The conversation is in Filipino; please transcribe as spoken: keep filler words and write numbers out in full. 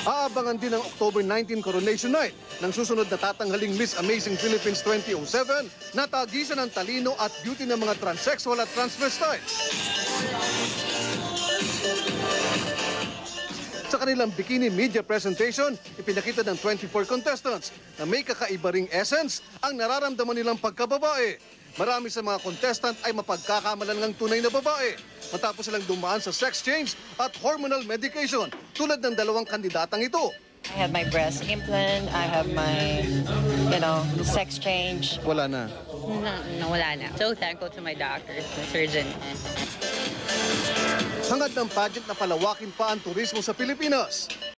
Aabangan din ang October nineteenth Coronation Night ng susunod na tatanghaling Miss Amazing Philippines twenty oh seven na tagisan ng talino at beauty ng mga transsexual at transvestite. Sa kanilang bikini media presentation, ipinakita ng twenty-four contestants na may kakaiba ring essence ang nararamdaman nilang pagkababae. Marami sa mga contestant ay mapagkakamalan ng tunay na babae matapos silang dumaan sa sex change at hormonal medication tulad ng dalawang kandidatang ito. I have my breast implant, I have my, you know, sex change. Wala na. No, no, wala na. So thankful to my doctors, my surgeon. Hangad ng pageant na palawakin pa ang turismo sa Pilipinas.